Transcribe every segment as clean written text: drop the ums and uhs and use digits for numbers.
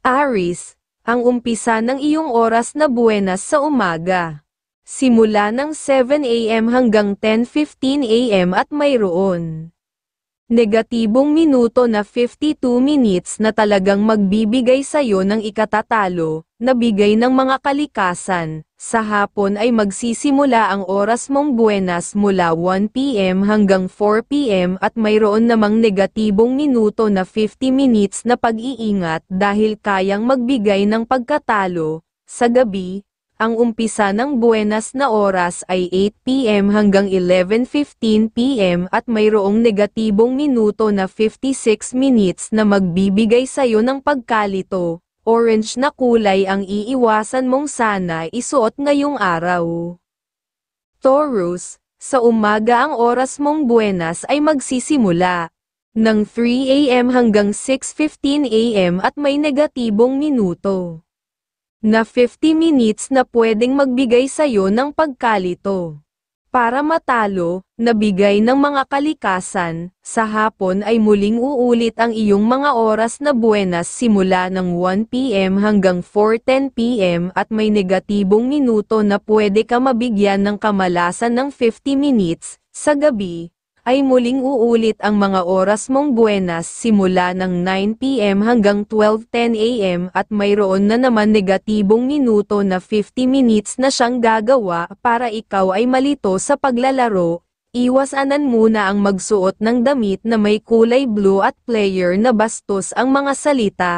Aries, ang umpisa ng iyong oras na buenas sa umaga. Simula ng 7 AM hanggang 10:15 AM at mayroon negatibong minuto na 52 minutes na talagang magbibigay sayo ng ikatatalo, na bigay ng mga kalikasan. Sa hapon ay magsisimula ang oras mong buenas mula 1 PM hanggang 4 PM at mayroon namang negatibong minuto na 50 minutes na pag-iingat dahil kayang magbigay ng pagkatalo. Sa gabi, ang umpisa ng buenas na oras ay 8 PM hanggang 11:15 PM at mayroong negatibong minuto na 56 minutes na magbibigay sayo ng pagkalito. Orange na kulay ang iiwasan mong sana isuot ngayong araw. Taurus, sa umaga ang oras mong buenas ay magsisimula ng 3 AM hanggang 6:15 AM at may negatibong minuto na 50 minutes na pwedeng magbigay sayo ng pagkalito. Para matalo, nabigay ng mga kalikasan, sa hapon ay muling uulit ang iyong mga oras na buenas simula ng 1 PM hanggang 4:10 PM at may negatibong minuto na pwede ka mabigyan ng kamalasan ng 50 minutes, sa gabi, ay muling uulit ang mga oras mong buenas simula ng 9 PM hanggang 12:10 AM at mayroon na naman negatibong minuto na 50 minutes na siyang gagawa para ikaw ay malito sa paglalaro. Iwasanan muna ang magsuot ng damit na may kulay blue at player na bastos ang mga salita.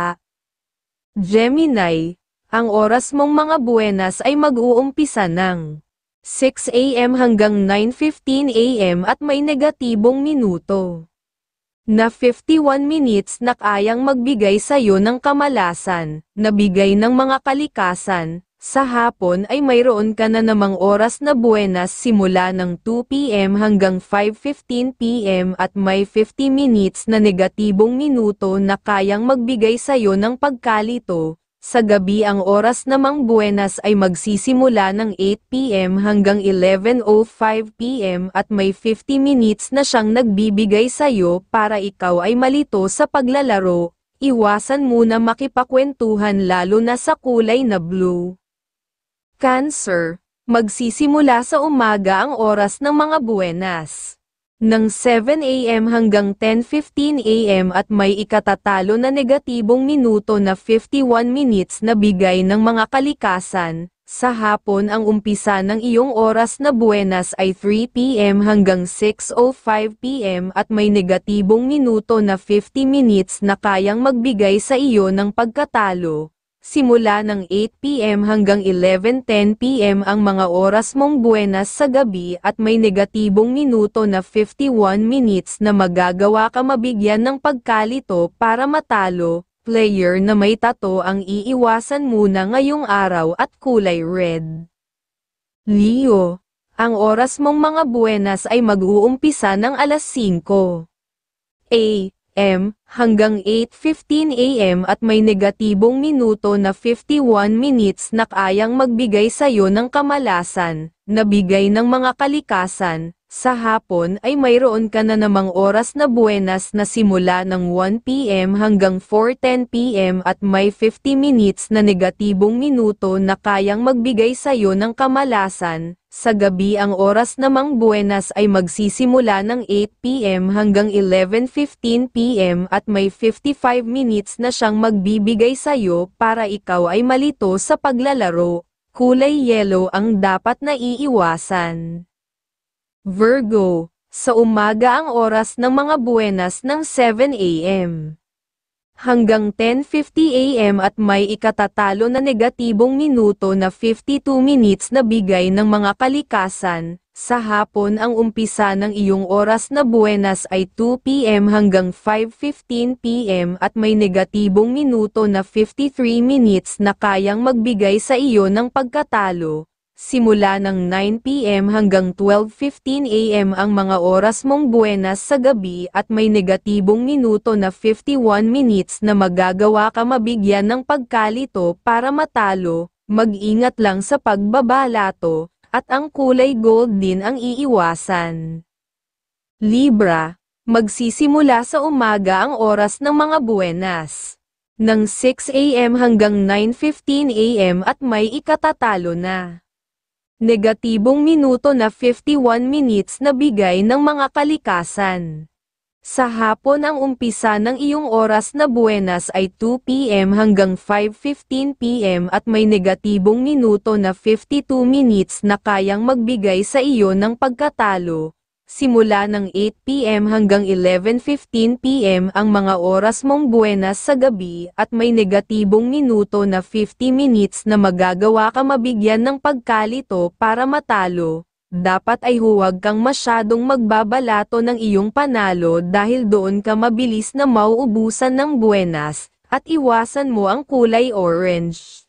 Gemini, ang oras mong mga buenas ay mag-uumpisa ng 6 AM hanggang 9:15 AM at may negatibong minuto na 51 minutes na kayang magbigay sayo ng kamalasan, na bigay ng mga kalikasan. Sa hapon ay mayroon ka na namang oras na buenas simula ng 2 PM hanggang 5:15 PM at may 50 minutes na negatibong minuto na kayang magbigay sayo ng pagkalito. Sa gabi ang oras namang buenas ay magsisimula ng 8 PM hanggang 11:05 PM at may 50 minutes na siyang nagbibigay sayo para ikaw ay malito sa paglalaro. Iwasan muna makipakwentuhan lalo na sa kulay na blue. Cancer, magsisimula sa umaga ang oras ng mga buenas ng 7 AM hanggang 10:15 AM at may ikatatalo na negatibong minuto na 51 minutes na bigay ng mga kalikasan. Sa hapon ang umpisa ng iyong oras na buenas ay 3 PM hanggang 6:05 PM at may negatibong minuto na 50 minutes na kayang magbigay sa iyo ng pagkatalo. Simula ng 8 PM hanggang 11:10 PM ang mga oras mong buenas sa gabi at may negatibong minuto na 51 minutes na magagawa ka mabigyan ng pagkalito para matalo. Player na may tato ang iiwasan muna ngayong araw at kulay red. Leo, ang oras mong mga buenas ay mag-uumpisa ng alas 5 AM hanggang 8:15 AM at may negatibong minuto na 51 minutes na kayang magbigay sayo ng kamalasan, na bigay ng mga kalikasan. Sa hapon ay mayroon ka na namang oras na buenas na simula ng 1 PM hanggang 4:10 PM at may 50 minutes na negatibong minuto na kayang magbigay sayo ng kamalasan. Sa gabi ang oras namang buenas ay magsisimula ng 8 PM hanggang 11:15 PM at may 55 minutes na siyang magbibigay sayo para ikaw ay malito sa paglalaro. Kulay yellow ang dapat na iiwasan. Virgo, sa umaga ang oras ng mga buenas ng 7 AM hanggang 10:50 AM at may ikatatalo na negatibong minuto na 52 minutes na bigay ng mga kalikasan. Sa hapon ang umpisa ng iyong oras na buenas ay 2 PM hanggang 5:15 PM at may negatibong minuto na 53 minutes na kayang magbigay sa iyo ng pagkatalo. Simula ng 9 PM hanggang 12:15 AM ang mga oras mong buenas sa gabi at may negatibong minuto na 51 minutes na magagawa ka mabigyan ng pagkalito para matalo. Mag-ingat lang sa pagbabalato, at ang kulay gold din ang iiwasan. Libra, magsisimula sa umaga ang oras ng mga buenas ng 6 AM hanggang 9:15 AM at may ikatatalo na negatibong minuto na 51 minutes na bigay ng mga kalikasan. Sa hapon ang umpisa ng iyong oras na buenas ay 2 PM hanggang 5:15 PM at may negatibong minuto na 52 minutes na kayang magbigay sa iyo ng pagkatalo. Simula ng 8 PM hanggang 11:15 PM ang mga oras mong buenas sa gabi at may negatibong minuto na 50 minutes na magagawa ka mabigyan ng pagkalito para matalo. Dapat ay huwag kang masyadong magbabalato ng iyong panalo dahil doon ka mabilis na mauubusan ng buenas, at iwasan mo ang kulay orange.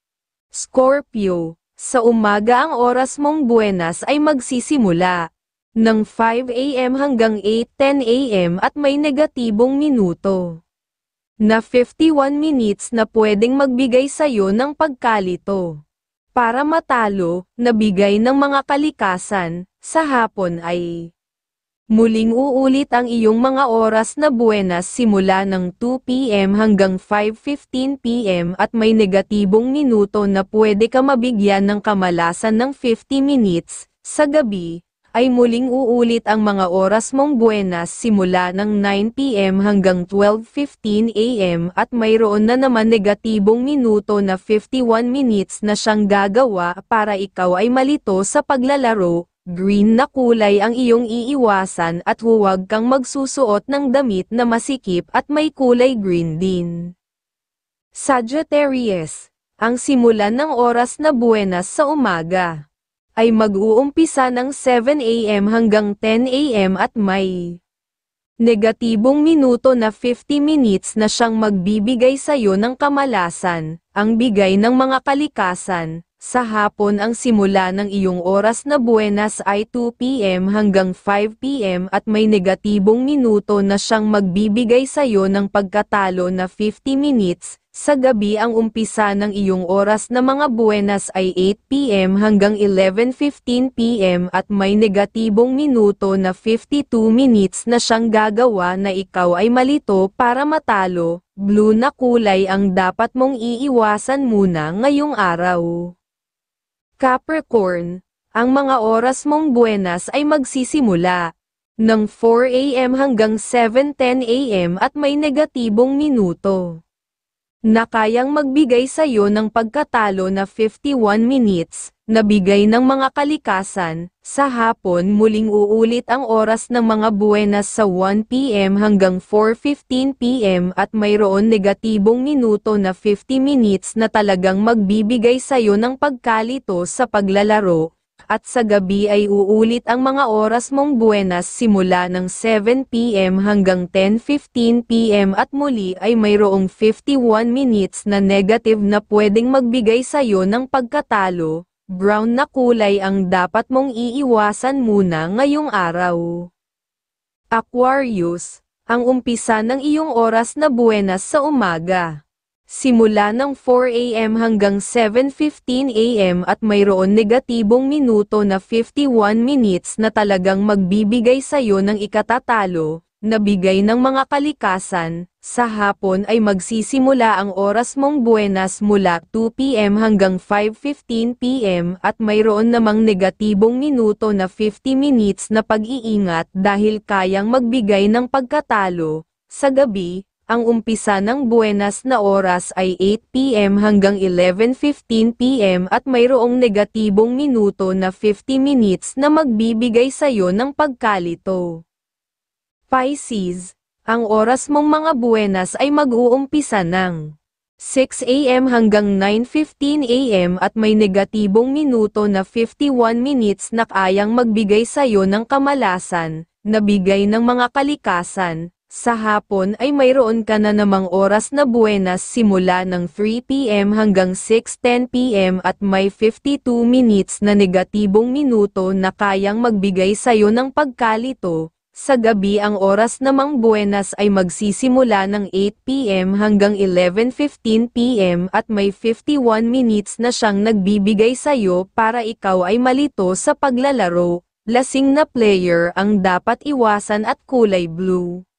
Scorpio, sa umaga ang oras mong buenas ay magsisimula ng 5 AM hanggang 8:10 AM at may negatibong minuto na 51 minutes na pwedeng magbigay sayo ng pagkalito. Para matalo, nabigay ng mga kalikasan, sa hapon ay muling uulit ang iyong mga oras na buenas simula ng 2 PM hanggang 5:15 PM at may negatibong minuto na pwede ka mabigyan ng kamalasan ng 50 minutes, sa gabi, ay muling uulit ang mga oras mong buenas simula ng 9 PM hanggang 12:15 AM at mayroon na naman negatibong minuto na 51 minutes na siyang gagawa para ikaw ay malito sa paglalaro. Green na kulay ang iyong iiwasan at huwag kang magsusuot ng damit na masikip at may kulay green din. Sagittarius, ang simulan ng oras na buenas sa umaga ay mag-uumpisa ng 7 AM hanggang 10 AM at may negatibong minuto na 50 minutes na siyang magbibigay sayo ng kamalasan, ang bigay ng mga kalikasan. Sa hapon ang simula ng iyong oras na buenas ay 2 PM hanggang 5 PM at may negatibong minuto na siyang magbibigay sayo ng pagkatalo na 50 minutes. Sa gabi ang umpisa ng iyong oras na mga buenas ay 8 PM hanggang 11:15 PM at may negatibong minuto na 52 minutes na siyang gagawa na ikaw ay malito para matalo. Blue na kulay ang dapat mong iiwasan muna ngayong araw. Capricorn, ang mga oras mong buenas ay magsisimula ng 4 AM hanggang 7:10 AM at may negatibong minuto na kayang magbigay sayo ng pagkatalo na 51 minutes, na bigay ng mga kalikasan. Sa hapon muling uulit ang oras ng mga buenas sa 1 PM hanggang 4:15 PM at mayroon negatibong minuto na 50 minutes na talagang magbibigay sayo ng pagkalito sa paglalaro. At sa gabi ay uulit ang mga oras mong buenas simula ng 7 PM hanggang 10:15 PM at muli ay mayroong 51 minutes na negative na pwedeng magbigay sayo ng pagkatalo. Brown na kulay ang dapat mong iiwasan muna ngayong araw. Aquarius, ang umpisa ng iyong oras na buenas sa umaga simula ng 4 AM hanggang 7:15 AM at mayroon negatibong minuto na 51 minutes na talagang magbibigay sayo ng ikatatalo, na bigay ng mga kalikasan. Sa hapon ay magsisimula ang oras mong buenas mula 2 PM hanggang 5:15 PM at mayroon namang negatibong minuto na 50 minutes na pag-iingat dahil kayang magbigay ng pagkatalo. Sa gabi, ang umpisa ng buenas na oras ay 8 PM hanggang 11:15 PM at mayroong negatibong minuto na 50 minutes na magbibigay sayo ng pagkalito. Pisces, ang oras mong mga buenas ay mag-uumpisa ng 6 AM hanggang 9:15 AM at may negatibong minuto na 51 minutes na kayang magbigay sayo ng kamalasan, na bigay ng mga kalikasan. Sa hapon ay mayroon ka na namang oras na buenas simula ng 3 PM hanggang 6:10 PM at may 52 minutes na negatibong minuto na kayang magbigay sayo ng pagkalito. Sa gabi ang oras namang buenas ay magsisimula ng 8 PM hanggang 11:15 PM at may 51 minutes na siyang nagbibigay sayo para ikaw ay malito sa paglalaro. Lasing na player ang dapat iwasan at kulay blue.